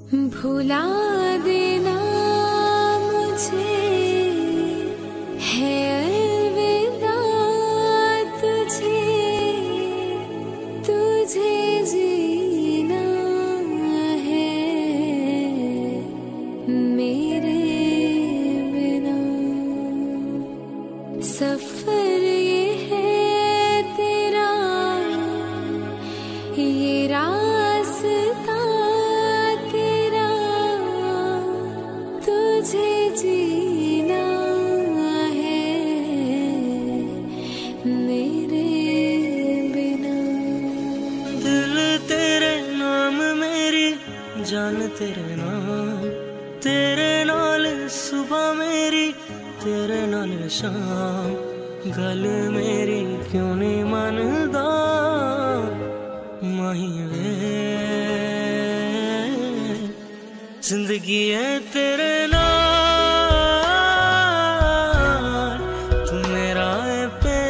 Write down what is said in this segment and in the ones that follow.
भुला देना मुझे है अलविदा तुझे, तुझे जीना है मेरे बिना। सफर ये है तेरा, ये रास्ता तेरा, तुझे जीना है मेरे बिना। दिल तेरे नाम मेरी जान तेरे नाम, तेरे नाल सुबह मेरी तेरे नाल शाम। गल मेरी क्यों नहीं मनदा माही वे, जिंदगी है तेरे नाल, तू मेरा है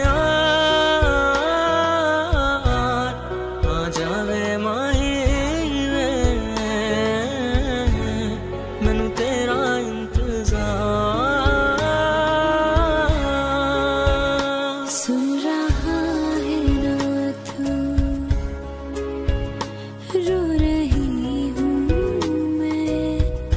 प्यार। आ जावे माही वे, मैनू तेरा इंतजार। सुन रहा है ना तू, रो रही हूँ मैं।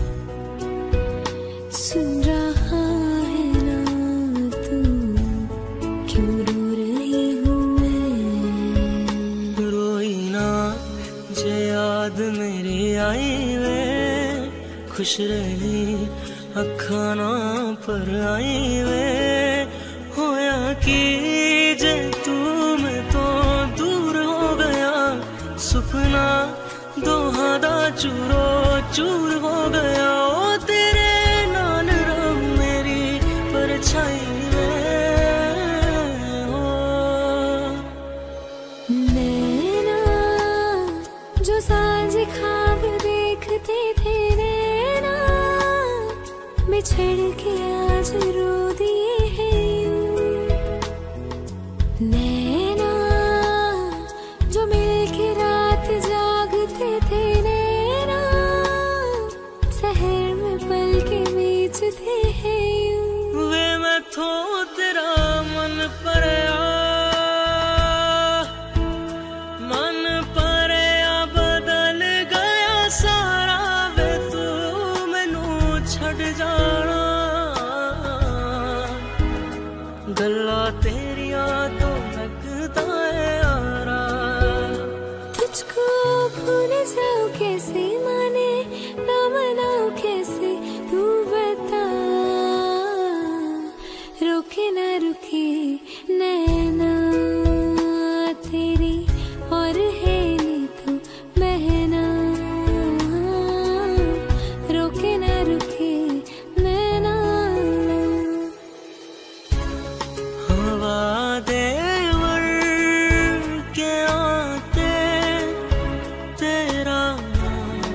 सुन रहा है ना तू, क्यों रो रही हूँ मैं। रोई ना जे याद मेरी आई वे, खुश रही अखा ना पर आई वे। होया कि जे तू मैं तो दूर हो गया, सुपना दोहा दा चूरो चूर हो गया। ओ तेरे नाल रहूं मेरी परछाई वे हो। नैना जो सांझ ख्वाब देखते थे, नैना बिछड़ के आज रो दिए हैं यूं। नैना जो मिलके रात जागते थे, नैना शहर में पल के बीचते हैं यूं। वे मैं थो तेरा मन परया, मन परया बदल गया सारा। वे तू मैनू छड़ जाना, गल्ला तेरिया तो लगता है यारा। तुझको भूल जाऊं कैसे, माने ना मनाऊं कैसे, तू बता। रुके ना रुके नैना तेरी, और है नहीं तो बहना। रुके ना रुके नैना। वादे वर के आते तेरा नाम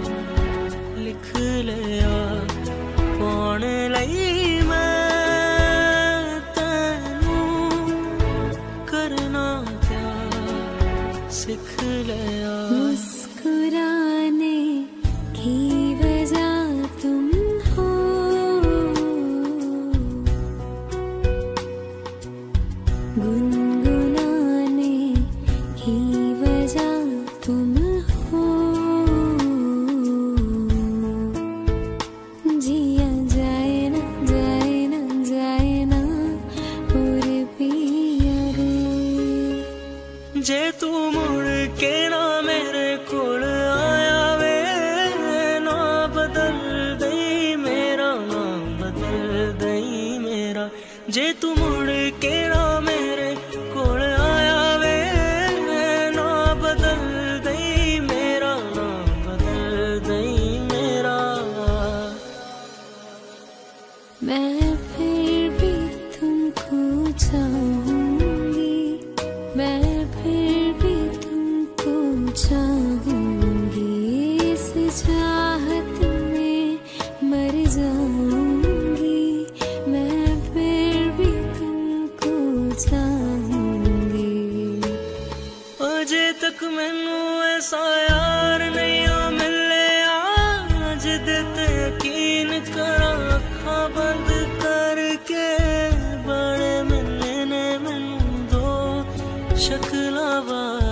जिदे ते यकीन करा अखां बंद करके बड़े मिलने ने मैनू दो शक्लां वाले